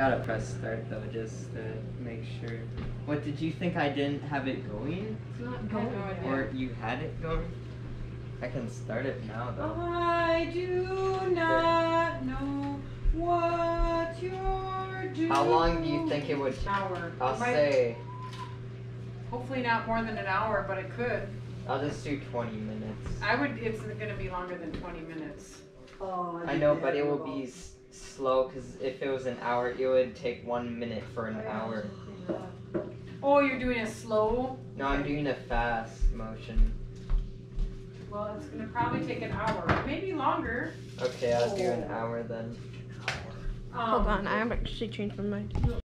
Gotta press start though, just to make sure. What, did you think I didn't have it going? It's not going. Or you had it going? I can start it now though. I do not know what you're doing. How long do you think it would? An hour. I'll say. Hopefully not more than an hour, but it could. I'll just do 20 minutes. It's gonna be longer than 20 minutes. Oh, I know, but it will be slow because if it was an hour, it would take 1 minute for an hour. Oh, you're doing a slow? No, I'm doing a fast motion. Well, it's gonna probably take an hour, maybe longer. Okay, I'll do an hour then. Hold on, I haven't actually changed my mind.